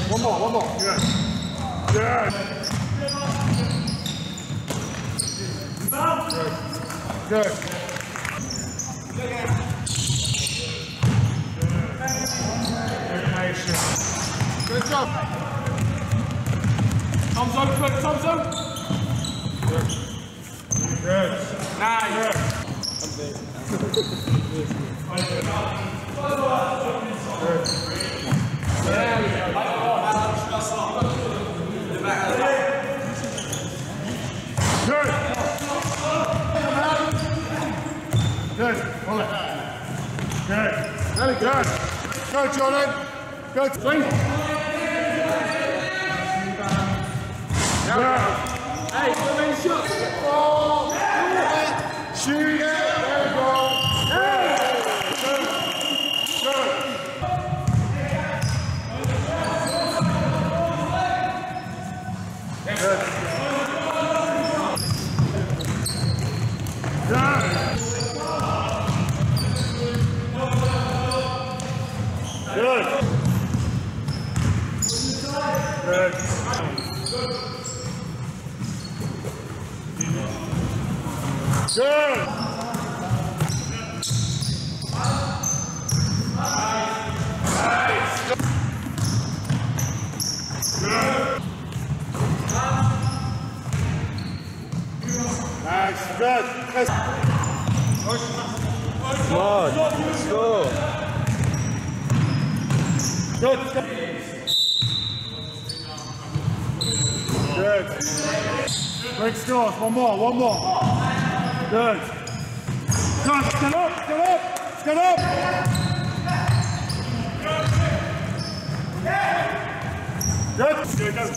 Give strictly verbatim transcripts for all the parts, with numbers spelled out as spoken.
One more, one more. Good. Good. Good. Good. Good job. Thumbs up, good. Thumbs up. Good. Good. Nice. Good. Good. Hold it. Good. Very good. Good, Jordan. Good. Swing. Good. Hey, main shot. Oh. Shoot. There you go. Good. Good. Good. Good. Good. Good. Good. Good. Nice. Good. Nice. Good. Come on. Let's go. Good. Good. Great scores. One more. One more. Good. Good. Get up. Get up. Get up. Good. Good. Good.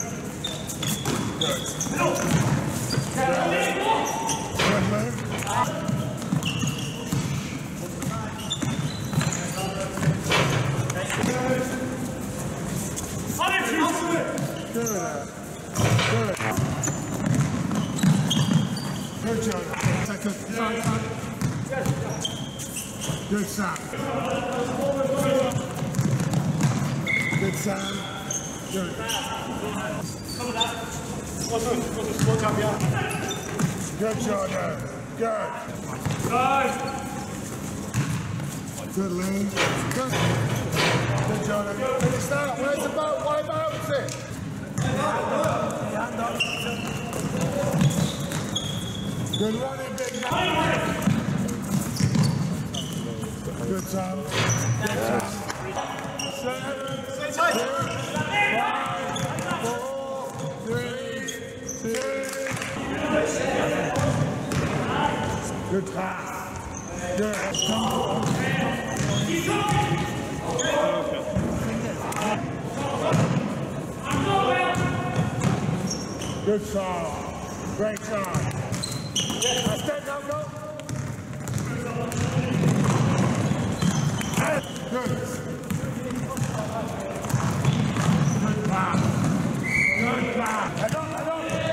Good. Good. Good job. Good. Good Sam. Good Sam. Good. Good Jordan. Good. Good Lee. Good. Good Jordan. Finish that. Where's the boat? Why boat is it? Good running, big man. Good time. Good time. Seven, six, five, four, three, two. Good pass. Good. Good song. Great song. That's it, now go. Good. Good pass. Good pass. Head on, head on.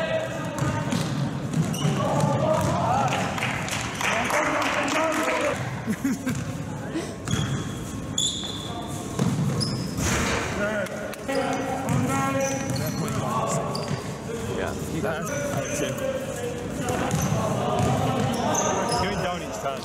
That's it. Going down each time.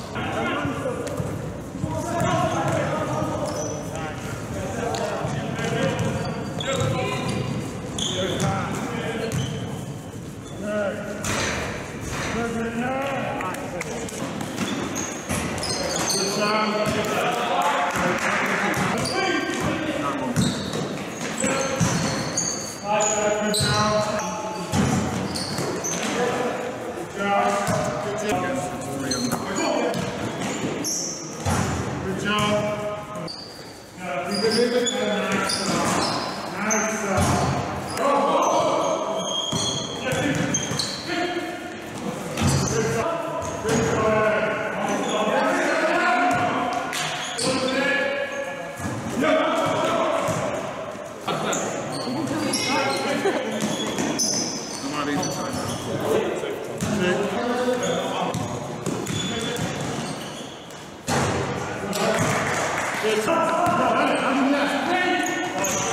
Good.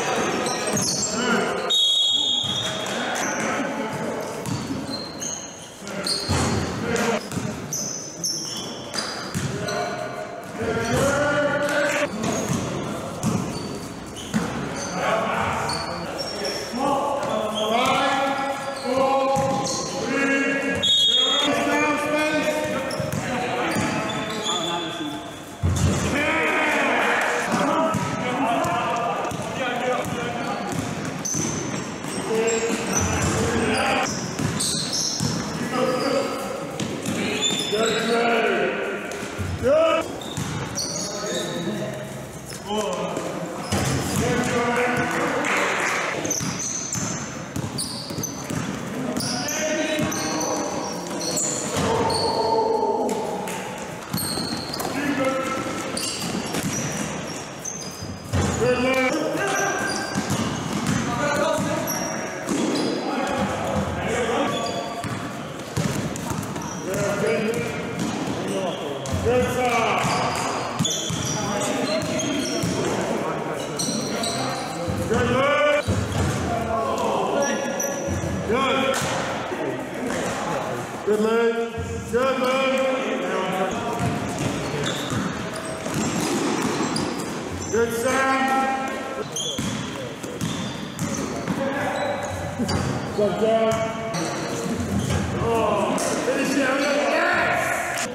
Good, Luke. Good, Luke. Good, Sam. Good job. Oh, finish it. Yes!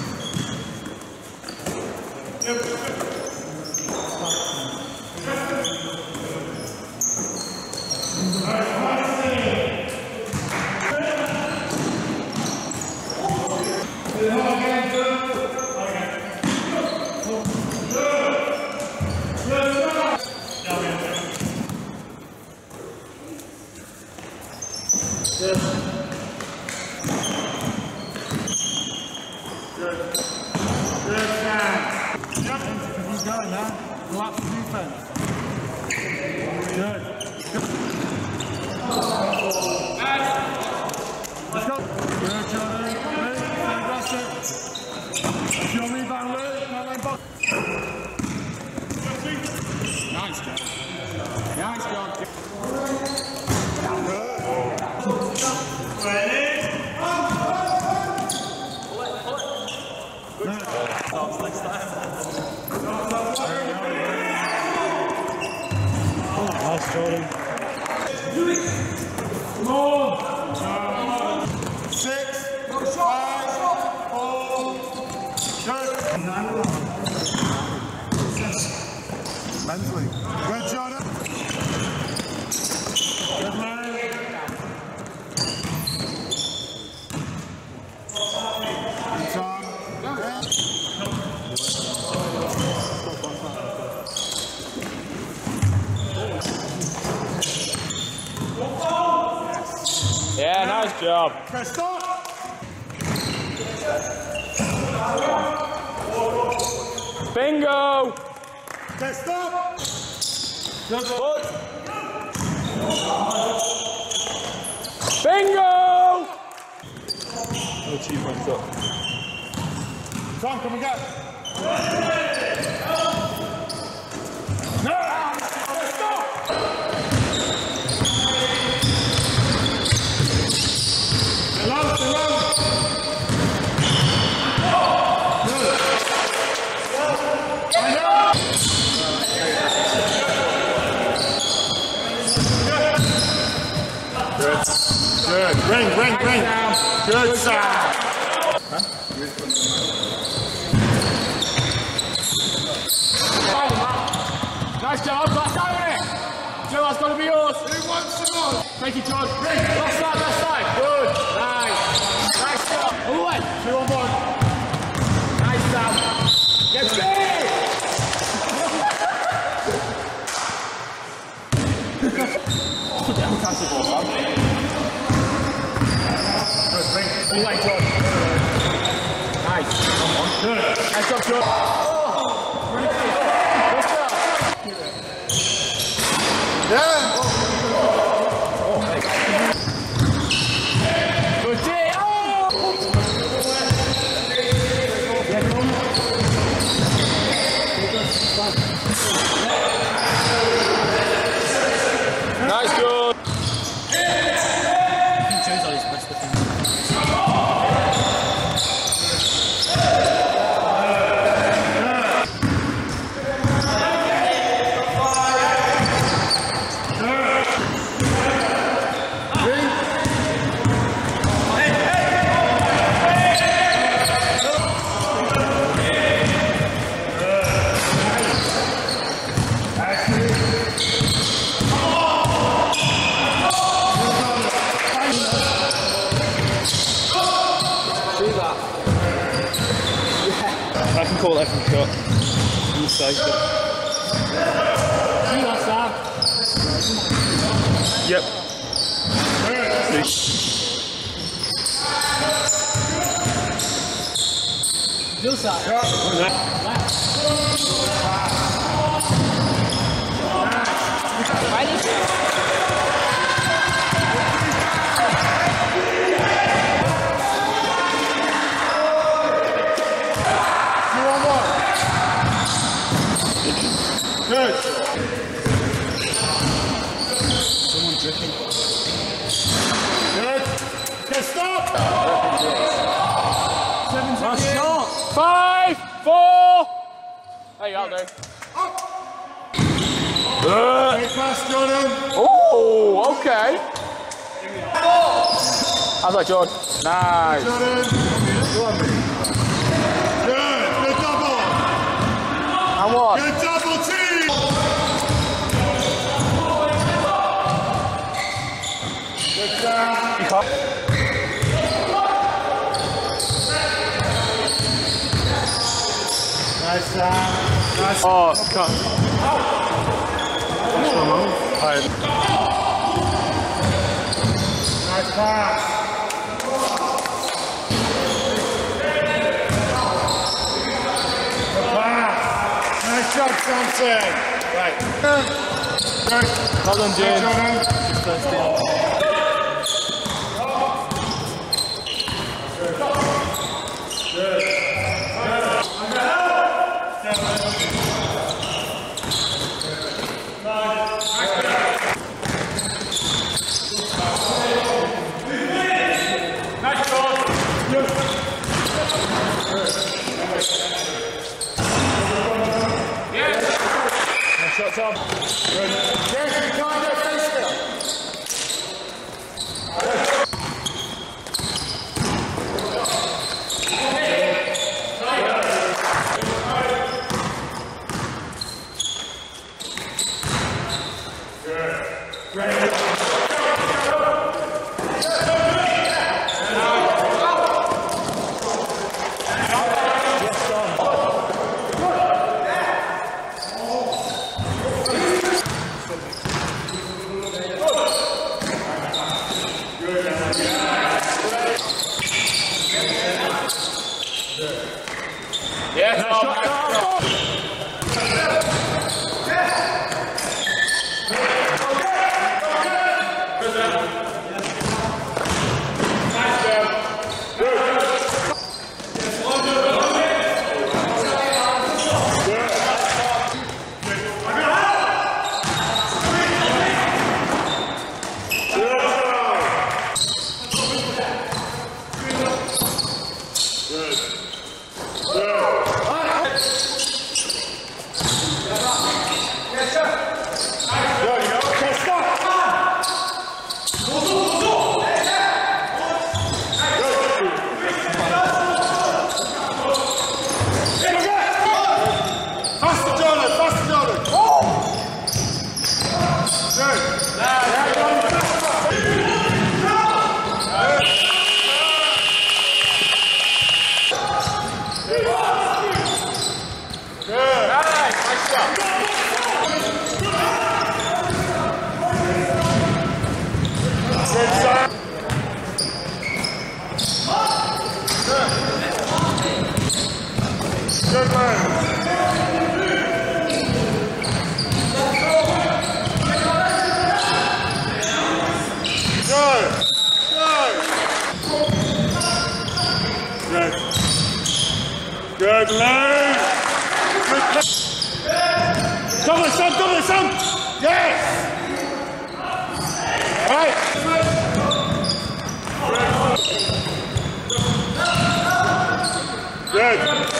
Mentally. Good, Jordan. Good man. Good time. Yeah, nice job. Press stop. Bingo! Press stop. Good foot. Bingo! Oh, cheap messed up. Tom, come and go. Good. Ring, ring, ring. Good side. Huh? Nice job, last time in it. Joe, that's got to be yours. Who wants the ball? Thank you, George. Last side, last side. Good. Nice. Nice job. All the way. Two on one. Nice, Sam. Get big. Catch the ball, Sam. Good, bring. All the way, George. Nice. Good. Nice job, George. Oh. Good job. Yeah. Oh, hey. Good day. Oh! Yeah, come on. Nice goal. I can call that from shot. You say so. See that, Sam? Yep. Your side. Ready? Good. Someone dripping. Good. Chest up. Last shot. Five, four. There you go, dude. Very fast, Jordan. Oh, okay. How's that, Jordan? Nice. Jordan. Good. Good double. And one. Good double team. Good down. You can't. Nice down. Nice. Oh, cut. That's my move. Right. Nice pass. Good pass. Nice job, Samson. Right. Good. Well done, Deane. Jordan. First down. Nice shot, Tom. Good. Yes, you can't get face still. Yeah, Tom. Nice Faster, Jordan. Faster, Jordan. Good man. Good. Good. Good. Good leg. Good play. Double it, son. Double it, son. Yes. Right. Good.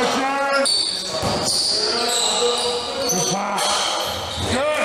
Good pass. Good.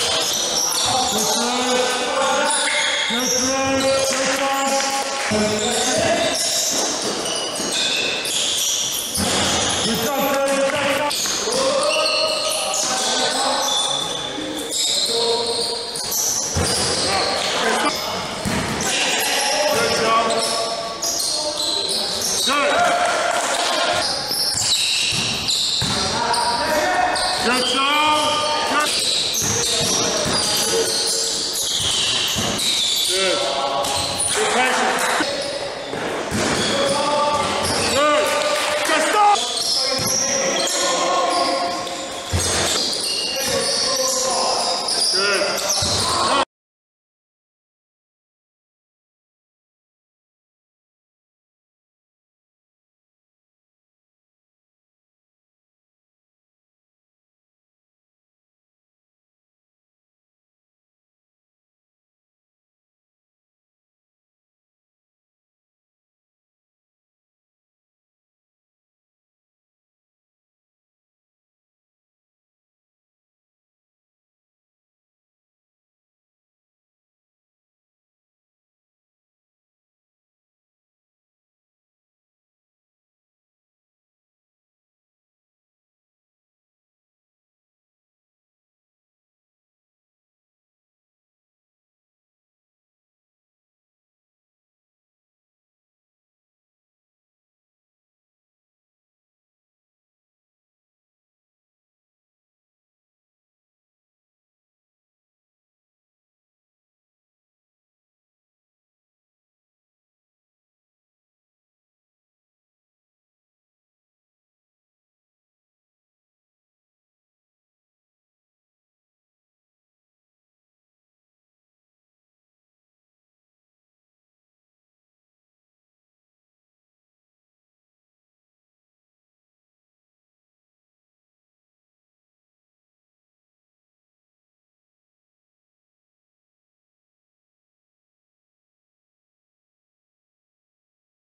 Good, good, good, good.